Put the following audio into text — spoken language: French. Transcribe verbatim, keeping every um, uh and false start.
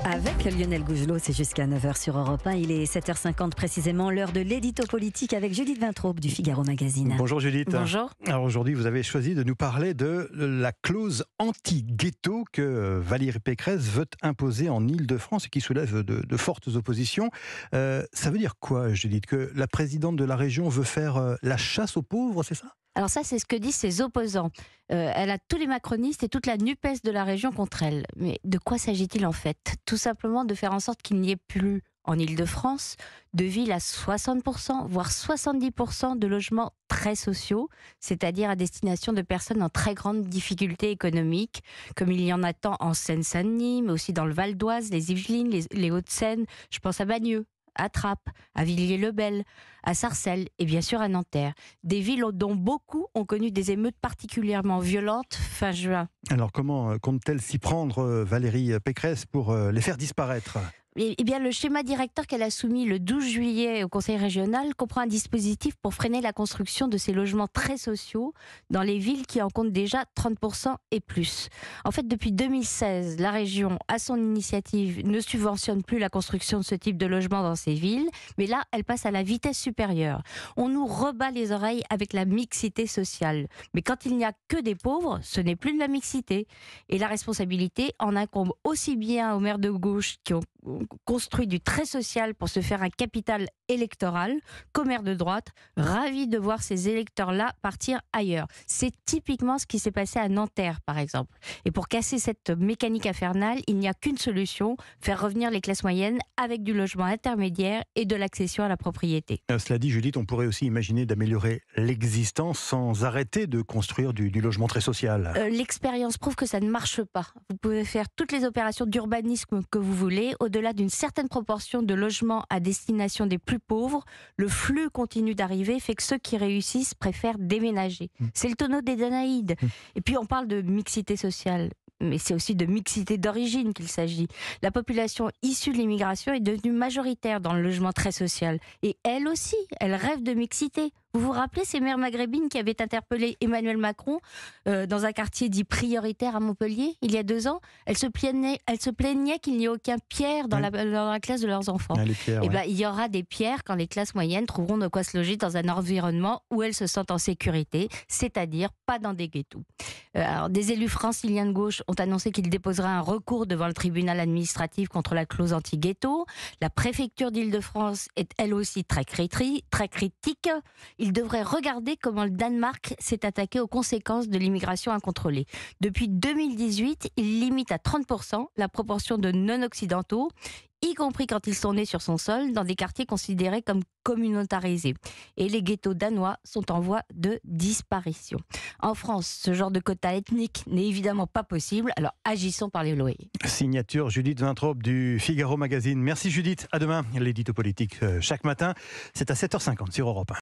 Avec Lionel Gougelot, c'est jusqu'à neuf heures sur Europe un. Il est sept heures cinquante précisément, l'heure de l'édito politique avec Judith Vintraube du Figaro Magazine. Bonjour Judith. Bonjour. Alors aujourd'hui, vous avez choisi de nous parler de la clause anti-ghetto que Valérie Pécresse veut imposer en Île-de-France et qui soulève de, de fortes oppositions. Euh, ça veut dire quoi, Judith? Que la présidente de la région veut faire euh, la chasse aux pauvres, c'est ça? Alors ça, c'est ce que disent ses opposants. Euh, elle a tous les macronistes et toute la NUPES de la région contre elle. Mais de quoi s'agit-il en fait? Tout simplement de faire en sorte qu'il n'y ait plus en Île-de-France de villes à soixante pour cent, voire soixante-dix pour cent de logements très sociaux, c'est-à-dire à destination de personnes en très grande difficulté économique, comme il y en a tant en Seine-Saint-Denis, mais aussi dans le Val d'Oise, les Yvelines, les, les Hauts-de-Seine, je pense à Bagneux, à Trappes, à Villiers-le-Bel, à Sarcelles et bien sûr à Nanterre. Des villes dont beaucoup ont connu des émeutes particulièrement violentes fin juin. Alors comment compte-t-elle s'y prendre, Valérie Pécresse, pour les faire disparaître ? Eh bien, le schéma directeur qu'elle a soumis le douze juillet au Conseil régional comprend un dispositif pour freiner la construction de ces logements très sociaux dans les villes qui en comptent déjà trente pour cent et plus. En fait, depuis deux mille seize, la région, à son initiative, ne subventionne plus la construction de ce type de logements dans ces villes, mais là, elle passe à la vitesse supérieure. On nous rebat les oreilles avec la mixité sociale. Mais quand il n'y a que des pauvres, ce n'est plus de la mixité. Et la responsabilité en incombe aussi bien aux maires de gauche qui ont construit du très social pour se faire un capital électoral, qu'aux maires de droite, ravis de voir ces électeurs-là partir ailleurs. C'est typiquement ce qui s'est passé à Nanterre, par exemple. Et pour casser cette mécanique infernale, il n'y a qu'une solution, faire revenir les classes moyennes avec du logement intermédiaire et de l'accession à la propriété. Euh, cela dit, Judith, on pourrait aussi imaginer d'améliorer l'existence sans arrêter de construire du, du logement très social. Euh, l'expérience prouve que ça ne marche pas. Vous pouvez faire toutes les opérations d'urbanisme que vous voulez, au-delà d'une certaine proportion de logements à destination des plus pauvres, le flux continue d'arriver fait que ceux qui réussissent préfèrent déménager. Mmh. C'est le tonneau des Danaïdes. Mmh. Et puis on parle de mixité sociale. Mais c'est aussi de mixité d'origine qu'il s'agit. La population issue de l'immigration est devenue majoritaire dans le logement très social. Et elle aussi, elle rêve de mixité. Vous vous rappelez ces mères maghrébines qui avaient interpellé Emmanuel Macron euh, dans un quartier dit prioritaire à Montpellier, il y a deux ans? Elles se plaignaient, elles se plaignaient qu'il n'y ait aucun Pierre dans, oui. la, dans la classe de leurs enfants. Ah, les pierres, et ouais. ben, il y aura des Pierres quand les classes moyennes trouveront de quoi se loger dans un environnement où elles se sentent en sécurité, c'est-à-dire pas dans des ghettos. Euh, alors, des élus franciliens de gauche ont annoncé qu'ils déposeraient un recours devant le tribunal administratif contre la clause anti-ghetto. La préfecture d'Île-de-France est elle aussi très, critri, très critique. Il devrait regarder comment le Danemark s'est attaqué aux conséquences de l'immigration incontrôlée. Depuis deux mille dix-huit, il limite à trente pour cent la proportion de non-occidentaux, y compris quand ils sont nés sur son sol, dans des quartiers considérés comme communautarisés. Et les ghettos danois sont en voie de disparition. En France, ce genre de quota ethnique n'est évidemment pas possible, alors agissons par les loyers. Signature Judith Vintraube du Figaro Magazine. Merci Judith, à demain. L'édito politique chaque matin, c'est à sept heures cinquante sur Europe un.